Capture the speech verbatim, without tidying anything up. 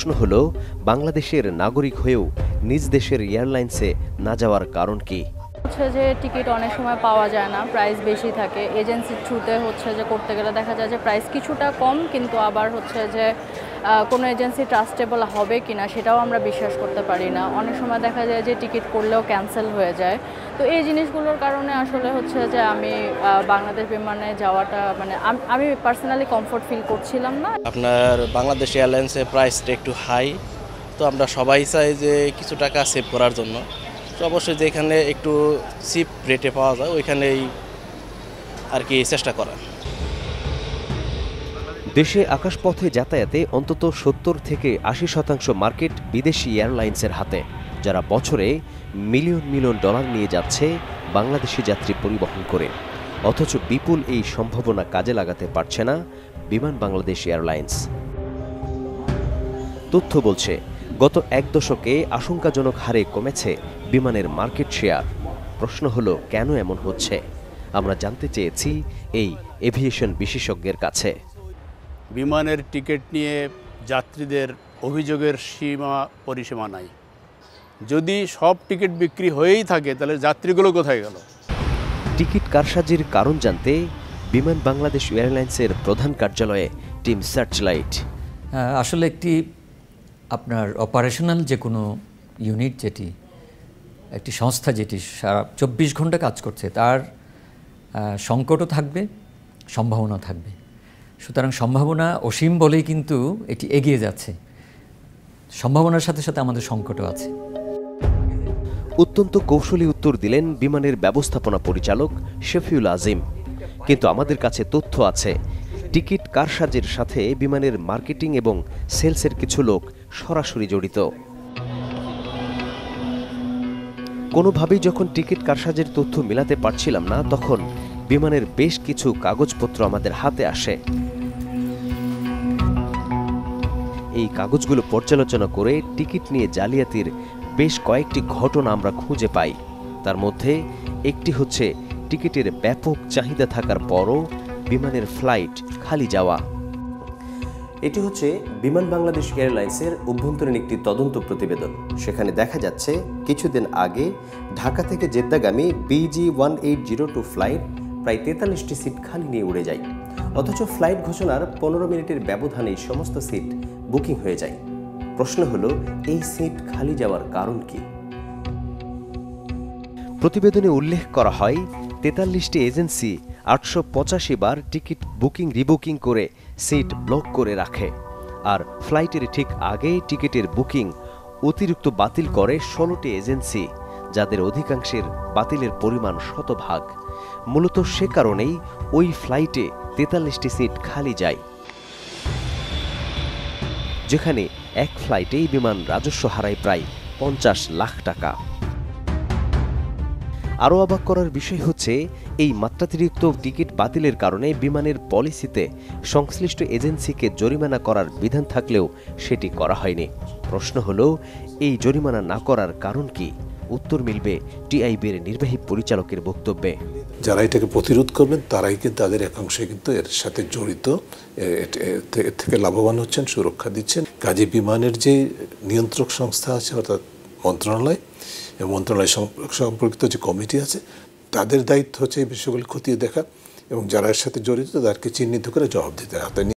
প্রশ্ন হলো, বাংলাদেশের নাগরিক হয়েও নিজ দেশের এয়ারলাইন্সে না যাওয়ার কারণ কি? হচ্ছে যে টিকিট অনেক সময় পাওয়া যায় না, প্রাইস বেশি থাকে। এজেন্সির থ্রুতে হচ্ছে যে করতে গেলে দেখা যায় যে প্রাইস কিছুটা কম, কিন্তু আবার হচ্ছে যে কোনো এজেন্সি ট্রাস্টেবল হবে কিনা সেটাও আমরা বিশ্বাস করতে পারি না। অনেক সময় দেখা যায় যে টিকিট করলেও ক্যান্সেল হয়ে যায়। তো এই জিনিসগুলোর কারণে আসলে হচ্ছে যে আমি বাংলাদেশ বিমানে যাওয়াটা মানে আমি পার্সোনালি কমফোর্ট ফিল করছিলাম না। আপনার বাংলাদেশ এয়ারলাইন্সের প্রাইসটা একটু হাই, তো আমরা সবাই চাই যে কিছু টাকা সেভ করার জন্য। তো অবশ্যই যেখানে একটু চিপ রেটে পাওয়া যায় ওইখানেই আর কি চেষ্টা করা। দেশে আকাশপথে যাতায়াতে অন্তত সত্তর থেকে আশি শতাংশ মার্কেট বিদেশি এয়ারলাইন্সের হাতে, যারা বছরে মিলিয়ন মিলিয়ন ডলার নিয়ে যাচ্ছে বাংলাদেশি যাত্রী পরিবহন করে। অথচ বিপুল এই সম্ভাবনা কাজে লাগাতে পারছে না বিমান বাংলাদেশ এয়ারলাইন্স। তথ্য বলছে, গত এক দশকে আশঙ্কাজনক হারে কমেছে বিমানের মার্কেট শেয়ার। প্রশ্ন হলো, কেন এমন হচ্ছে? আমরা জানতে চেয়েছি এই এভিয়েশন বিশেষজ্ঞের কাছে। বিমানের টিকিট নিয়ে যাত্রীদের অভিযোগের সীমা পরিসীমা নাই। যদি সব টিকিট বিক্রি হয়েই থাকে তাহলে যাত্রীগুলো কোথায় গেল? টিকিট কারসাজির কারণ জানতে বিমান বাংলাদেশ এয়ারলাইন্সের প্রধান কার্যালয়ে টিম সার্চলাইট। আসলে একটি আপনার অপারেশনাল যে কোনো ইউনিট, যেটি একটি সংস্থা যেটি সারা চব্বিশ ঘন্টা কাজ করছে, তার সংকটও থাকবে, সম্ভাবনা থাকবে। সুতরাং সম্ভাবনা অসীম বলেই কিন্তু এটি এগিয়ে যাচ্ছে। সম্ভাবনার সাথে সাথে আমাদের সংকটও আছে। অত্যন্ত কৌশলী উত্তর দিলেন বিমানের ব্যবস্থাপনা পরিচালক শফিউল আজিম। কিন্তু আমাদের কাছে তথ্য আছে, টিকিট কারসাজির সাথে বিমানের মার্কেটিং এবং সেলসের কিছু লোক সরাসরি জড়িত। কোনোভাবেই যখন টিকিট কারসাজির তথ্য মেলাতে পারছিলাম না, তখন বিমানের বেশ কিছু কাগজপত্র আমাদের হাতে আসে। এই কাগজগুলো পর্যালোচনা করে টিকিট নিয়ে জালিয়াতির বেশ কয়েকটি ঘটনা আমরা খুঁজে পাই। তার মধ্যে একটি হচ্ছে টিকিটের ব্যাপক চাহিদা থাকার পরও বিমানের ফ্লাইট খালি যাওয়া। এটি হচ্ছে বিমান বাংলাদেশ এয়ারলাইন্সের অভ্যন্তরীণ একটি তদন্ত প্রতিবেদন। সেখানে দেখা যাচ্ছে, কিছুদিন আগে ঢাকা থেকে জেদ্দাগামী BG one eight zero two flight প্রায় তেতাল্লিশটি সিট খালি নিয়ে উড়ে যায়। অথচ ফ্লাইট ঘোষণার পনেরো মিনিটের ব্যবধানে সমস্ত সিট বুকিং হয়ে যায়। প্রশ্ন হলো, এই সিট খালি যাওয়ার কারণ কি? প্রতিবেদনে উল্লেখ করা হয়, তেতাল্লিশটি এজেন্সি আটশো পঁচাশি বার টিকিট বুকিং রিবুকিং করে সিট ব্লক করে রাখে। আর ফ্লাইটের ঠিক আগে টিকিটের বুকিং অতিরিক্ত বাতিল করে ষোলোটি এজেন্সি, যাদের অধিকাংশের বাতিলের পরিমাণ শতভাগ। মূলত সে কারণেই ওই ফ্লাইটে তেতাল্লিশটি সিট খালি যায়, যেখানে এক ফ্লাইটেই বিমান রাজস্ব হারায় প্রায় পঞ্চাশ লাখ টাকা। আরও অবাক করার বিষয় হচ্ছে, এই মাত্রাতিরিক্ত টিকিট বাতিলের কারণে বিমানের পলিসিতে সংশ্লিষ্ট এজেন্সিকে জরিমানা করার বিধান থাকলেও সেটি করা হয়নি। প্রশ্ন হলো, এই জরিমানা না করার কারণ কি? উত্তর মিলবে টিআইবির নির্বাহী পরিচালকের বক্তব্যে। যারা এটাকে প্রতিরোধ করবেন তারাই কিন্তু তাদের একাংশে কিন্তু এর সাথে জড়িত, এর থেকে লাভবান হচ্ছেন, সুরক্ষা দিচ্ছেন। কাজে বিমানের যে নিয়ন্ত্রক সংস্থা আছে, অর্থাৎ মন্ত্রণালয় এবং মন্ত্রণালয় সম্পর্কিত যে কমিটি আছে, তাদের দায়িত্ব হচ্ছে এই বিষয়গুলি খতিয়ে দেখা এবং যারা এর সাথে জড়িত তাদেরকে চিহ্নিত করে জবাব দিতে হবে।